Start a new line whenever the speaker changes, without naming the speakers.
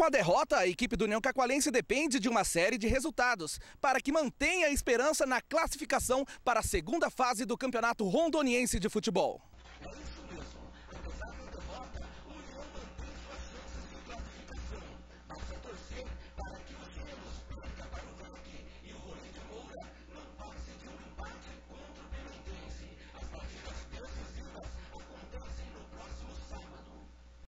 Com a derrota, a equipe do União Cacoalense depende de uma série de resultados para que mantenha a esperança na classificação para a segunda fase do Campeonato Rondoniense de Futebol.